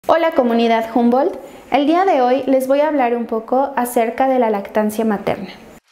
Hola comunidad Humboldt, el día de hoy les voy a hablar un poco acerca de la lactancia materna.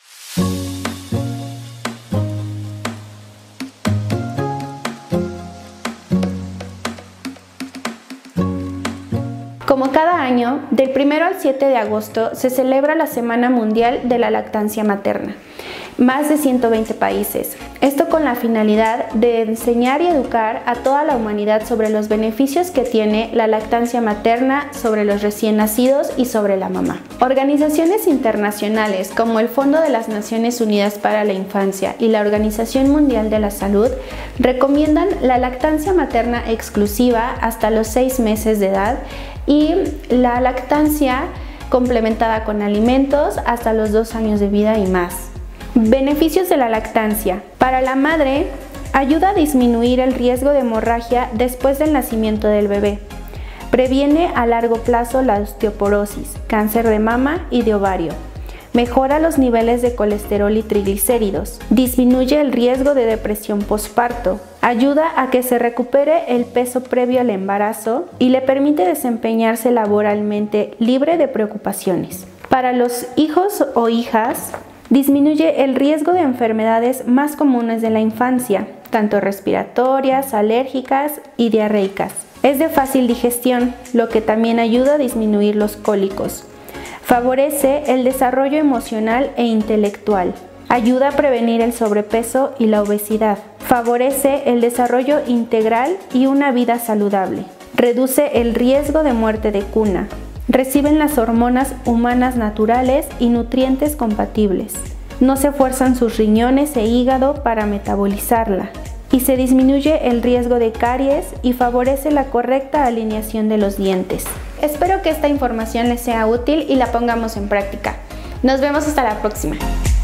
Como cada año, del 1 al 7 de agosto se celebra la Semana Mundial de la Lactancia Materna. Más de 120 países. Esto con la finalidad de enseñar y educar a toda la humanidad sobre los beneficios que tiene la lactancia materna sobre los recién nacidos y sobre la mamá. Organizaciones internacionales como el Fondo de las Naciones Unidas para la Infancia y la Organización Mundial de la Salud recomiendan la lactancia materna exclusiva hasta los 6 meses de edad y la lactancia complementada con alimentos hasta los 2 años de vida y más. Beneficios de la lactancia. Para la madre, ayuda a disminuir el riesgo de hemorragia después del nacimiento del bebé. Previene a largo plazo la osteoporosis, cáncer de mama y de ovario. Mejora los niveles de colesterol y triglicéridos. Disminuye el riesgo de depresión posparto. Ayuda a que se recupere el peso previo al embarazo y le permite desempeñarse laboralmente libre de preocupaciones. Para los hijos o hijas, disminuye el riesgo de enfermedades más comunes de la infancia, tanto respiratorias, alérgicas y diarreicas. Es de fácil digestión, lo que también ayuda a disminuir los cólicos. Favorece el desarrollo emocional e intelectual. Ayuda a prevenir el sobrepeso y la obesidad. Favorece el desarrollo integral y una vida saludable. Reduce el riesgo de muerte de cuna. Reciben las hormonas humanas naturales y nutrientes compatibles. No se fuerzan sus riñones e hígado para metabolizarla. Y se disminuye el riesgo de caries y favorece la correcta alineación de los dientes. Espero que esta información les sea útil y la pongamos en práctica. Nos vemos hasta la próxima.